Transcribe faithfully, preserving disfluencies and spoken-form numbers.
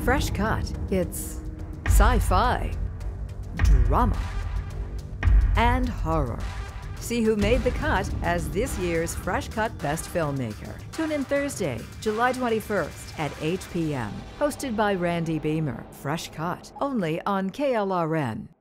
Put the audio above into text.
Fresh Cut. It's sci-fi, drama, and horror. See who made the cut as this year's Fresh Cut Best Filmmaker. Tune in Thursday, July twenty-first at eight p m Hosted by Randy Beamer. Fresh Cut, only on K L R N.